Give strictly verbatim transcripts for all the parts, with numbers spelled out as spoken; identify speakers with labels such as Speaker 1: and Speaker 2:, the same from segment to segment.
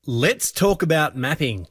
Speaker 1: Let's talk about mapping.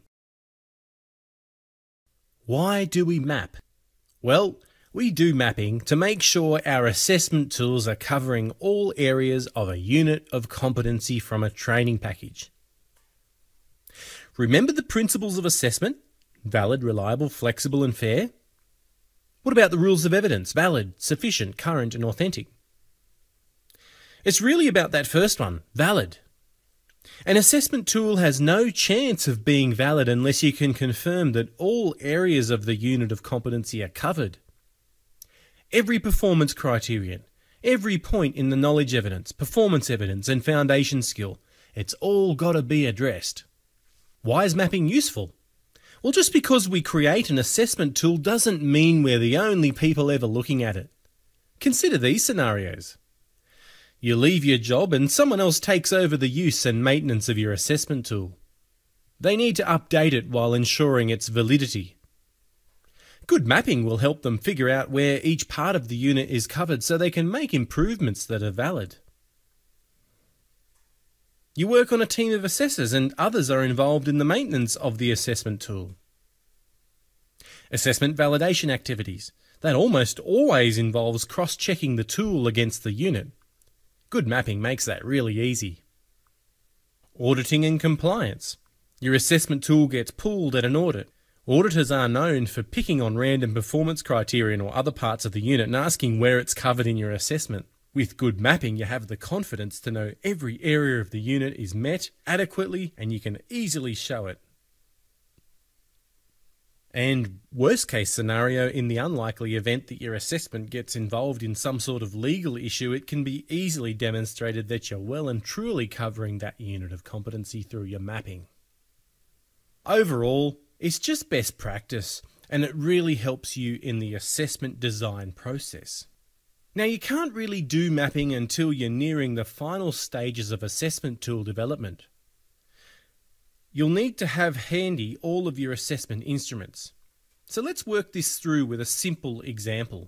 Speaker 1: Why do we map? Well, we do mapping to make sure our assessment tools are covering all areas of a unit of competency from a training package. Remember the principles of assessment? Valid, reliable, flexible and fair? What about the rules of evidence? Valid, sufficient, current and authentic. It's really about that first one, valid. An assessment tool has no chance of being valid unless you can confirm that all areas of the unit of competency are covered. Every performance criterion, every point in the knowledge evidence, performance evidence and foundation skill, it's all got to be addressed. Why is mapping useful? Well, just because we create an assessment tool doesn't mean we're the only people ever looking at it. Consider these scenarios. You leave your job and someone else takes over the use and maintenance of your assessment tool. They need to update it while ensuring its validity. Good mapping will help them figure out where each part of the unit is covered so they can make improvements that are valid. You work on a team of assessors and others are involved in the maintenance of the assessment tool. Assessment validation activities. That almost always involves cross-checking the tool against the unit. Good mapping makes that really easy. Auditing and compliance. Your assessment tool gets pulled at an audit. Auditors are known for picking on random performance criterion or other parts of the unit and asking where it's covered in your assessment. With good mapping, you have the confidence to know every area of the unit is met adequately and you can easily show it. And worst case scenario, in the unlikely event that your assessment gets involved in some sort of legal issue, it can be easily demonstrated that you're well and truly covering that unit of competency through your mapping. Overall, it's just best practice and it really helps you in the assessment design process. Now, you can't really do mapping until you're nearing the final stages of assessment tool development. You'll need to have handy all of your assessment instruments. So let's work this through with a simple example.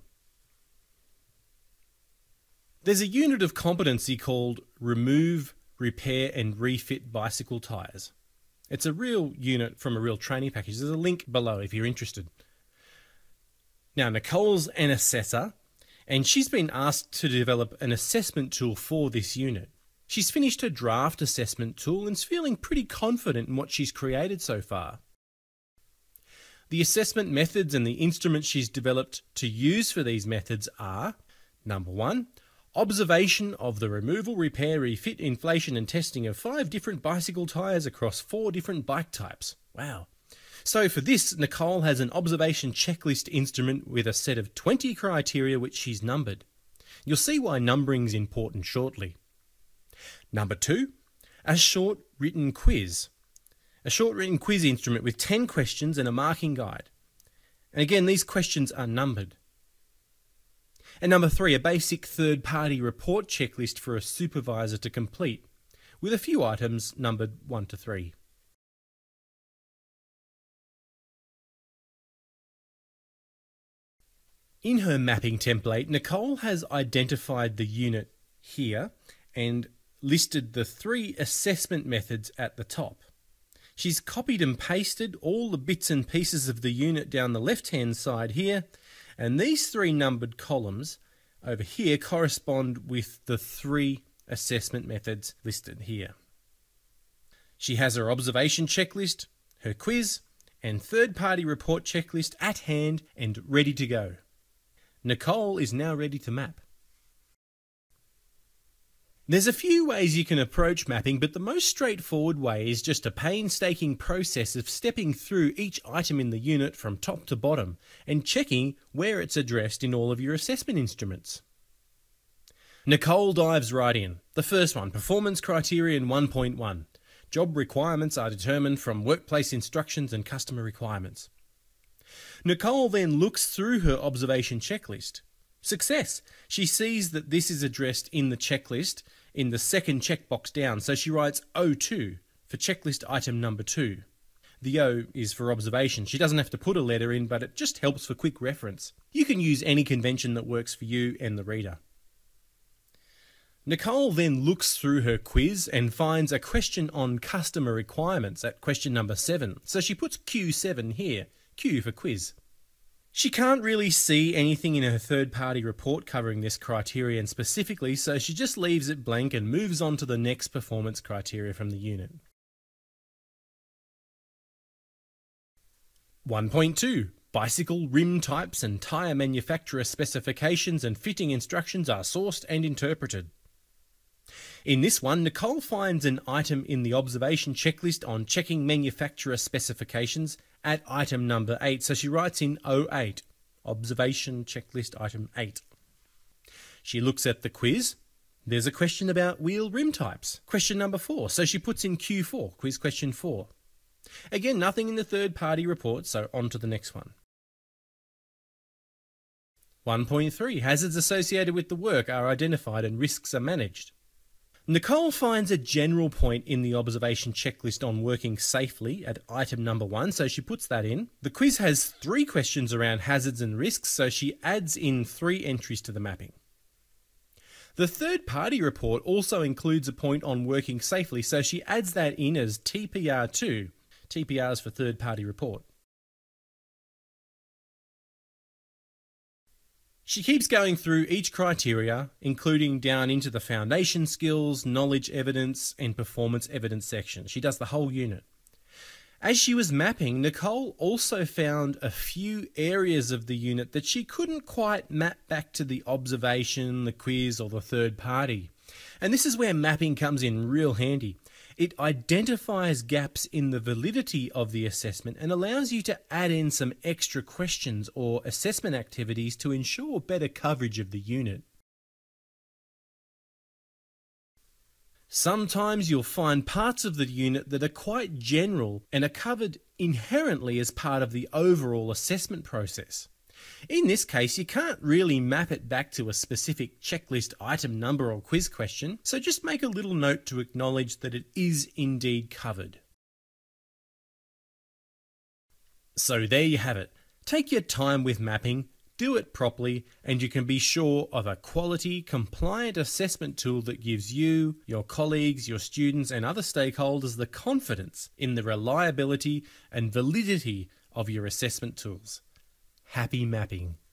Speaker 1: There's a unit of competency called Remove, Repair and Refit Bicycle Tyres. It's a real unit from a real training package. There's a link below if you're interested. Now, Nicole's an assessor and she's been asked to develop an assessment tool for this unit. She's finished her draft assessment tool and is feeling pretty confident in what she's created so far. The assessment methods and the instruments she's developed to use for these methods are: number one, observation of the removal, repair, refit, inflation and testing of five different bicycle tyres across four different bike types. Wow. So for this, Nicole has an observation checklist instrument with a set of twenty criteria which she's numbered. You'll see why numbering is important shortly. Number two, a short written quiz. A short written quiz instrument with ten questions and a marking guide. And again, these questions are numbered. And number three, a basic third-party report checklist for a supervisor to complete, with a few items numbered one to three. In her mapping template, Nicole has identified the unit here and listed the three assessment methods at the top. She's copied and pasted all the bits and pieces of the unit down the left-hand side here, and these three numbered columns over here correspond with the three assessment methods listed here. She has her observation checklist, her quiz, and third-party report checklist at hand and ready to go. Nicole is now ready to map. There's a few ways you can approach mapping, but the most straightforward way is just a painstaking process of stepping through each item in the unit from top to bottom and checking where it's addressed in all of your assessment instruments. Nicole dives right in. The first one, Performance Criterion one point one. Job requirements are determined from workplace instructions and customer requirements. Nicole then looks through her observation checklist. Success! She sees that this is addressed in the checklist in the second checkbox down, so she writes O two for checklist item number two. The O is for observation. She doesn't have to put a letter in, but it just helps for quick reference. You can use any convention that works for you and the reader. Nicole then looks through her quiz and finds a question on customer requirements at question number seven. So she puts Q seven here, Q for quiz. She can't really see anything in her third-party report covering this criterion specifically, so she just leaves it blank and moves on to the next performance criteria from the unit. one point two. Bicycle rim types and tyre manufacturer specifications and fitting instructions are sourced and interpreted. In this one, Nicole finds an item in the observation checklist on checking manufacturer specifications at item number eight. So she writes in oh eight, observation checklist item eight. She looks at the quiz. There's a question about wheel rim types, question number four. So she puts in Q four, quiz question four. Again, nothing in the third-party report, so on to the next one. one point three. Hazards associated with the work are identified and risks are managed. Nicole finds a general point in the observation checklist on working safely at item number one, so she puts that in. The quiz has three questions around hazards and risks, so she adds in three entries to the mapping. The third-party report also includes a point on working safely, so she adds that in as T P R two. T P Rs for third-party report. She keeps going through each criteria, including down into the foundation skills, knowledge evidence, and performance evidence section. She does the whole unit. As she was mapping, Nicole also found a few areas of the unit that she couldn't quite map back to the observation, the quiz, or the third party. And this is where mapping comes in real handy. It identifies gaps in the validity of the assessment and allows you to add in some extra questions or assessment activities to ensure better coverage of the unit. Sometimes you'll find parts of the unit that are quite general and are covered inherently as part of the overall assessment process. In this case, you can't really map it back to a specific checklist item number or quiz question, so just make a little note to acknowledge that it is indeed covered. So there you have it. Take your time with mapping, do it properly, and you can be sure of a quality, compliant assessment tool that gives you, your colleagues, your students, and other stakeholders the confidence in the reliability and validity of your assessment tools. Happy mapping.